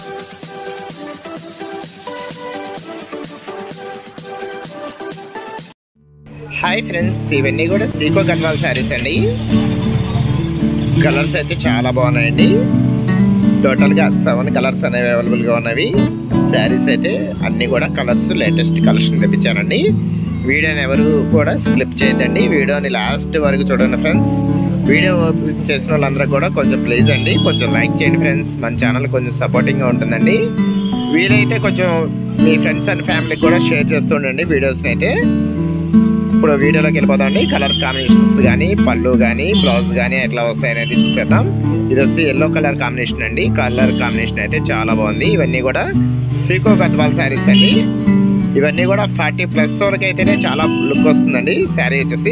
Hi friends, ఇవన్నీ కూడా సీకో గద్వాల్ శారీస్ అండి. కలర్స్ అయితే చాలా బాగున్నాయండి. టోటల్గా 7 కలర్స్ అనేవి అవైలబుల్గా ఉన్నవి. శారీస్ అయితే అన్నీ కూడా కలర్స్ లేటెస్ట్ కలెక్షన్ తెప్పించానండి. వీడియోని ఎవరు కూడా స్కిప్ చేయొద్దండి. వీడియోని లాస్ట్ వరకు చూడండి ఫ్రెండ్స్. వీడియో చేసిన వాళ్ళందరూ కూడా కొంచెం ప్లీజ్ అండి కొంచెం లైక్ చేయండి ఫ్రెండ్స్. మన ఛానల్ కొంచెం సపోర్టింగ్గా ఉంటుందండి. వీలైతే కొంచెం మీ ఫ్రెండ్స్ అండ్ ఫ్యామిలీకి కూడా షేర్ చేస్తూ ఉండండి వీడియోస్ని అయితే. ఇప్పుడు వీడియోలోకి వెళ్ళిపోతామండి. కలర్ కాంబినేషన్స్ కానీ, పళ్ళు కానీ, బ్లౌజ్ కానీ ఎట్లా వస్తాయనేది చూసేద్దాం. ఇది వచ్చి ఎల్లో కలర్ కాంబినేషన్ అండి. కలర్ కాంబినేషన్ అయితే చాలా బాగుంది. ఇవన్నీ కూడా సీకో గద్వాల్ శారీస్ అండి. ఇవన్నీ కూడా 40+ వరకు అయితేనే చాలా లుక్ వస్తుందండి. శారీ వచ్చేసి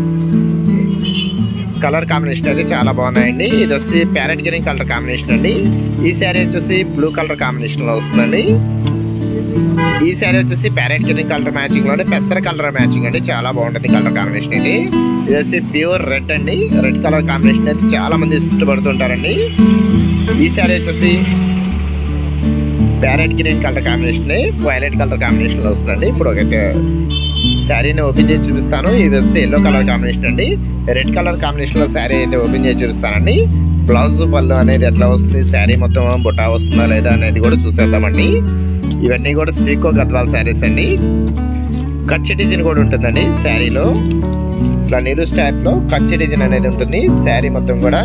కలర్ కాంబినేషన్ అయితే చాలా బాగున్నాయండి. ఇది వచ్చి ప్యారెట్ గ్రీన్ కలర్ కాంబినేషన్ అండి. ఈ శారీ వచ్చేసి బ్లూ కలర్ కాంబినేషన్లో వస్తుందండి. ఈ శారీ వచ్చేసి ప్యారెట్ గ్రీన్ కలర్ మ్యాచింగ్ లోనే పెసర కలర్ మ్యాచింగ్ అండి. చాలా బాగుంటుంది కలర్ కాంబినేషన్ ఇది. ఇది వచ్చి ప్యూర్ రెడ్ అండి. రెడ్ కలర్ కాంబినేషన్ అయితే చాలా మంది ఇష్టపడుతుంటారండి. ఈ శారీ వచ్చేసి parrot green colour combination violet colour combination లో వస్తుందండి. ఇప్పుడు ఒక శారీని ఓపెన్ చేసి చూపిస్తాను. ఇది వచ్చి ఎల్లో కలర్ కాంబినేషన్ అండి. రెడ్ కలర్ కాంబినేషన్ లో శారీ అయితే ఓపెన్ చేసి చూపిస్తానండి. బ్లౌజ్ పళ్ళు అనేది ఎట్లా వస్తుంది, శారీ మొత్తం బుటా వస్తుందా లేదా అనేది కూడా చూసేద్దామండి. ఇవన్నీ కూడా సీకో గద్వాల్ శారీస్ అండి. కచ్చి డిజైన్ కూడా ఉంటుందండి శారీలో. ఇట్లా నీరుస్ టైప్ లో కచ్చి డిజైన్ అనేది ఉంటుంది శారీ మొత్తం కూడా.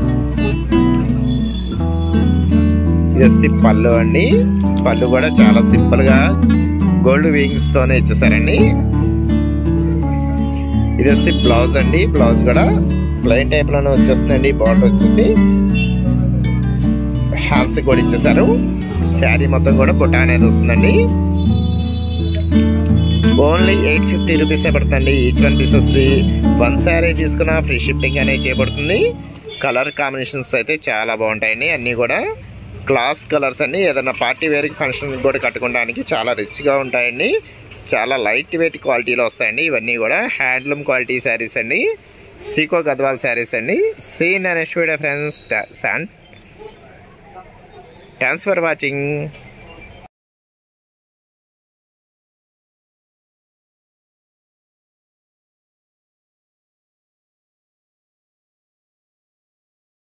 ఇది పళ్ళు అండి. పళ్ళు కూడా చాలా సింపుల్ గా గోల్డ్ వింగ్స్ తోనే ఇచ్చేసారండి. ఇది వచ్చి బ్లౌజ్ అండి. బ్లౌజ్ కూడా ప్లెయిన్ టైప్ లోనే వచ్చేస్తుందండి. బార్డర్ వచ్చేసి హ్యాండ్స్ కూడా ఇచ్చేసారు. శారీ మొత్తం కూడా బుట్ట అనేది వస్తుందండి. ఓన్లీ 850 రూపీసే పడుతుందండి. ఈచ్ వన్ పీస్ వచ్చి 1 శారీ తీసుకున్న ఫ్రీ షిప్పింగ్ అనేది చేయబడుతుంది. కలర్ కాంబినేషన్స్ అయితే చాలా బాగుంటాయండి. అన్నీ కూడా క్లాస్ కలర్స్ అండి. ఏదైనా పార్టీ వేర్కి ఫంక్షన్ కూడా కట్టుకోవడానికి చాలా రిచ్గా ఉంటాయండి. చాలా లైట్ వెయిట్ క్వాలిటీలో వస్తాయండి. ఇవన్నీ కూడా హ్యాండ్లూమ్ క్వాలిటీ శారీస్ అండి. సీకో గద్వాల్ శారీస్ అండి. See in the next video friends. Thanks for watching.